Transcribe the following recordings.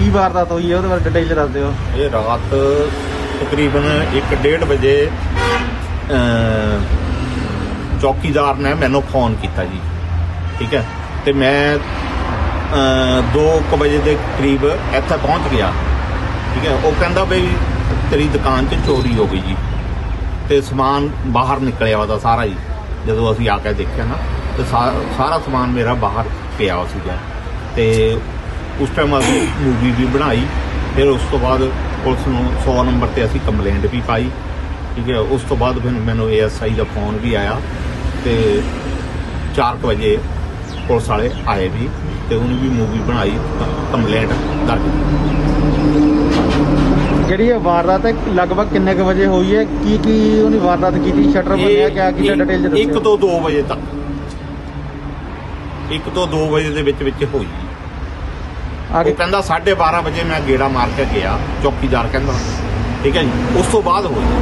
वारदात हुई है ਉਹਦੇ ਬਾਰੇ डिटेल दस ਦਿਓ। ये रात तकरीबन 1-1:30 बजे चौकीदार ने मैनू फोन किया जी, ठीक है। तो मैं 2 बजे के करीब इत्थे पहुँच गया, ठीक है। वो कहता बई तेरी दुकान च चोरी हो गई जी, तो समान बाहर निकलिया वा सारा ही। जो असी आके देखा ना तो सारा समान मेरा बाहर पिया सीगा। तो उस टाइम असी मूवी भी बनाई, फिर उस तो बाद पुलिस नूं 100 नंबर पर असी कंप्लेंट भी पाई, ठीक है। उस तो बाद फिर मैनू ASI का फोन भी आया, तो 4 बजे पुलिस वाले आए भी, तो उन्हें भी मूवी बनाई, कंप्लेंट दर्ज जी। वारदात है लगभग किन्ने क बजे हुई है, की उन्हें वारदात की थी, शटर बनया क्या की डिटेल 1 तो 2 बजे तक, 1 तो 2 बजे दे विच विच हुई। वो कहंदा 12:30 बजे मैं गेड़ा मार के गया, चौकीदार कहंदा, ठीक है जी। उस तो बाद हुई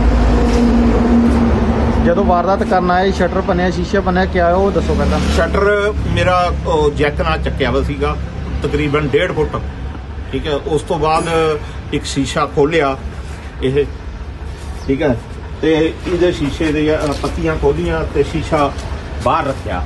जो वारदात करना है, शटर बनया, शीशा बनया, क्या है वो दसो पहला। शटर मेरा जैक नाल चक्या वा सीगा तकरीबन 1.5 फुट, ठीक है। उस तो बाद एक शीशा खोलिया ये, ठीक है। तो ये शीशे दी पत्तियां खोलियां तो शीशा बाहर रखा,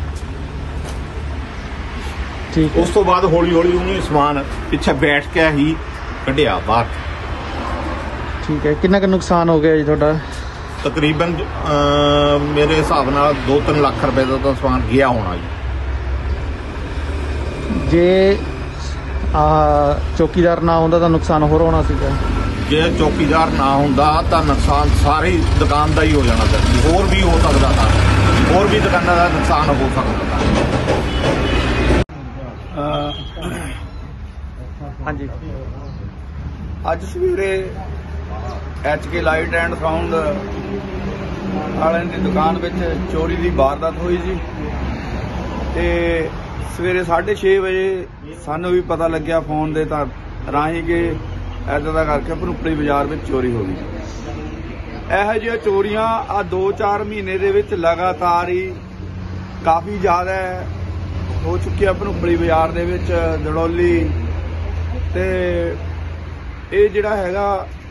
ठीक। उस तो बाद हौली हौली उन्हें समान पिछे बैठ के ही कढ़िया बाहर, ठीक है। कितना का नुकसान हो गया जी थोड़ा? तकरीबन मेरे हिसाब नाल 2-3 लाख रुपए का तो समान गया होना जी। जे चौकीदार ना होंदा तो नुकसान होर होना सीगा। जे चौकीदार ना होंदा तो नुकसान सारी दुकान का ही हो जाना था, होर भी हो सकता था, होर भी दुकानों का नुकसान हो सकता था। हाँ जी, अज सवेरे HK लाइट एंड साउंड वाले की दुकान में चोरी की वारदात हुई जी। ते सवेरे 6:30 बजे सानू भी पता लग्या फोन दे राही के ऐदा दा करके भनुपड़ी बाजार में चोरी हो गई। यह जी चोरियां आ 2-4 महीने दे विच लगातार ही काफ़ी ज़्यादा हो चुकी है भनुपड़ी बाजार दे विच दड़ौली। ते ये जिहड़ा हैगा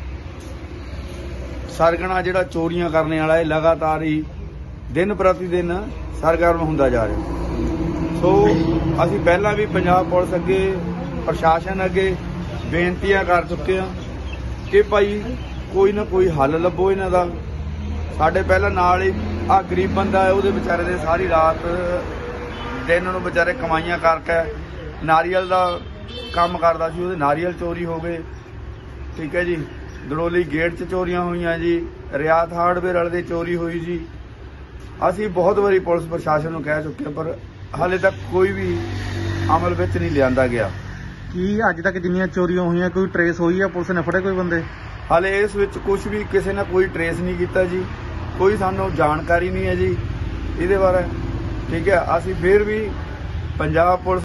सरगना जिहड़ा चोरियां करने वाला है लगातार ही दिन प्रति दिन सरगर्म होंदा जा रहा। सो असी पहला भी पंजाब पुलिस अगे प्रशासन अगे बेनतियां कर चुके हैं कि भाई कोई ना कोई हल लभो इन्हां दा। साडे पहला नाल ही आ गरीब बंदा है, उहदे बेचारे दे सारी रात दिन नूं बेचारे कमाइयां करके नारियल दा काम करदा सी, उहदे नारियल चोरी हो गए, ठीक है जी। दड़ोली गेट च चोरियां हुई जी, रियात हार्डवेयर वाले दी चोरी हुई जी। असी बहुत बारी पुलिस प्रशासन नूं कह चुके पर हाले तक कोई भी अमल विच नहीं लिआंदा गया। की अज तक जिन्नियां चोरियां हुई कोई ट्रेस हुई है, पुलिस ने फड़े कोई बंदे? हाले इस विच कुछ भी किसी ने कोई ट्रेस नहीं किया जी, कोई सानू जानकारी नहीं है जी इहदे बारे, ठीक है। असी फिर भी पंजाब पुलिस